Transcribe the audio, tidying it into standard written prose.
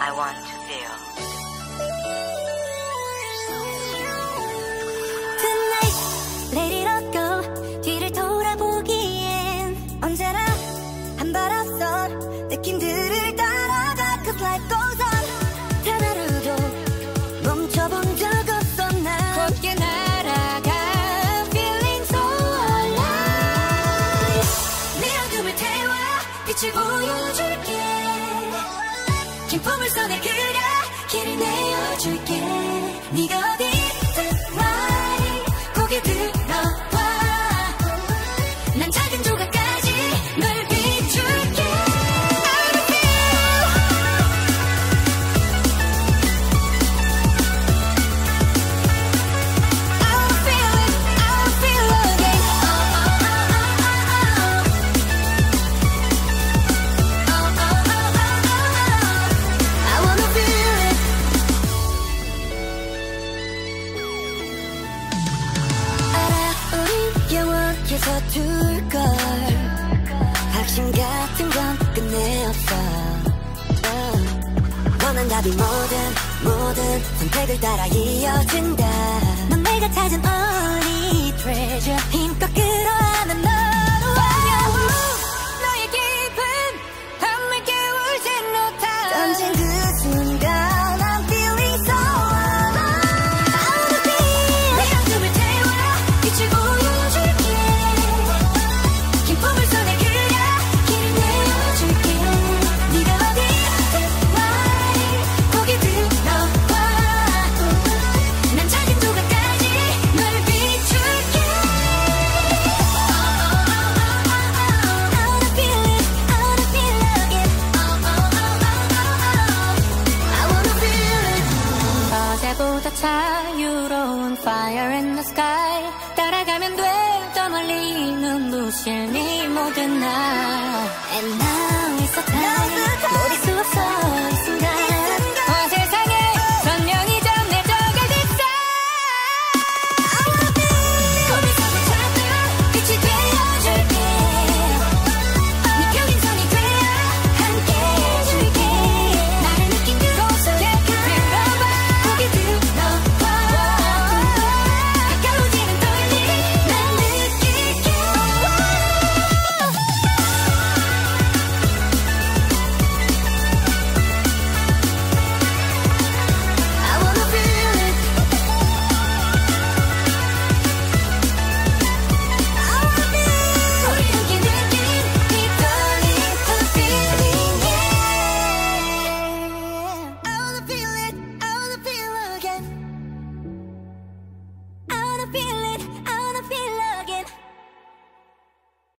I want to feel. Tonight, let it all go. 뒤를 돌아보기엔 언제나 한 발 앞선 느낌들을 따라가. Cause life goes on. 단 하루도 멈춰본 적 없어 난. 곧게 날아가. Feeling so alive. 네 어둠을 태워 빛을 보여줄게. 긴 품을 손에 그려 길을 내어줄게. 네가 어디 있든 말이 고개 들어봐. 난 작은 조각까지 널 비출게. 서툴걸. 확신 같은 건 끝내 없어. 원한 답이 모든 선택을 따라 이어진다. 넌 내가 찾은 only treasure. 힘껏 끌어안은 너로 너의 깊은 밤을 깨울진 못한 던진 그 순간 I'm feeling so alive. I wanna feel. 내 어둠을 태워 빛을 보여줄게. 품을 손에 그려 길을 내어줄게. 네가 어디 있든 말이 고개 들어봐. 난 작은 조각까지 널 비출게. I wanna feel it, I wanna feel again. I wanna feel it. 어제보다 자유로운 fire in the sky. 따라가면 돼. 더 멀리 눈부실 네 모든 날. And now is the time. 놓칠 수 없어 이 순간. 온 세상에 선명히 전해져갈 됐어. I wanna be. 거기서도 찾아 빛이 되어줄게. 네 펴긴 손이 되어 함께 해줄게. 나를 느낀 그곳에 들어봐. 고개 들어봐. 가까워지는 떨림 난 느낄게. I wanna feel it. I wanna feel. 우리 함께 느낀 이 떨림 그 feeling yeah. I wanna feel it. I wanna feel again. I wanna feel it. I